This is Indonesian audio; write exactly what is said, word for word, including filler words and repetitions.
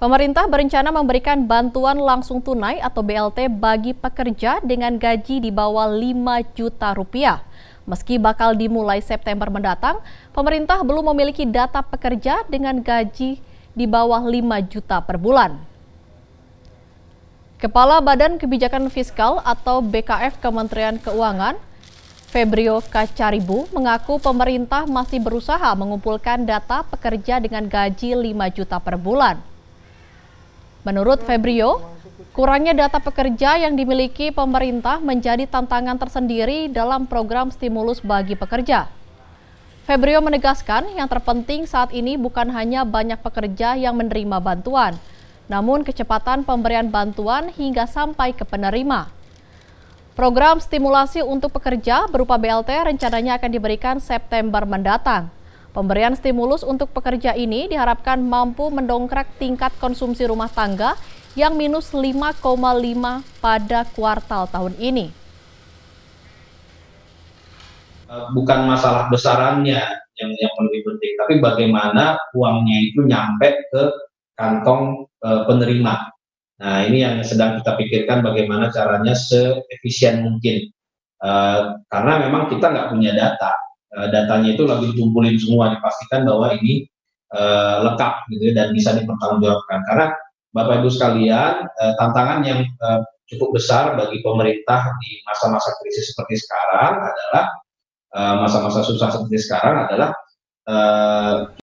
Pemerintah berencana memberikan bantuan langsung tunai atau B L T bagi pekerja dengan gaji di bawah lima juta rupiah. Meski bakal dimulai September mendatang, pemerintah belum memiliki data pekerja dengan gaji di bawah lima juta per bulan. Kepala Badan Kebijakan Fiskal atau B K F Kementerian Keuangan, Febrio Kacaribu, mengaku pemerintah masih berusaha mengumpulkan data pekerja dengan gaji lima juta per bulan. Menurut Febrio, kurangnya data pekerja yang dimiliki pemerintah menjadi tantangan tersendiri dalam program stimulus bagi pekerja. Febrio menegaskan yang terpenting saat ini bukan hanya banyak pekerja yang menerima bantuan, namun kecepatan pemberian bantuan hingga sampai ke penerima. Program stimulasi untuk pekerja berupa B L T rencananya akan diberikan September mendatang. Pemberian stimulus untuk pekerja ini diharapkan mampu mendongkrak tingkat konsumsi rumah tangga yang minus lima koma lima pada kuartal tahun ini. Bukan masalah besarannya yang yang lebih penting, tapi bagaimana uangnya itu nyampe ke kantong e, penerima. Nah, ini yang sedang kita pikirkan bagaimana caranya seefisien mungkin. E, karena memang kita nggak punya data. E, datanya itu lagi dikumpulin semua, dipastikan bahwa ini e, lengkap gitu ya, dan bisa dipertanggungjawabkan. Karena Bapak Ibu sekalian, e, tantangan yang e, cukup besar bagi pemerintah di masa-masa krisis seperti sekarang adalah masa-masa susah seperti sekarang adalah uh,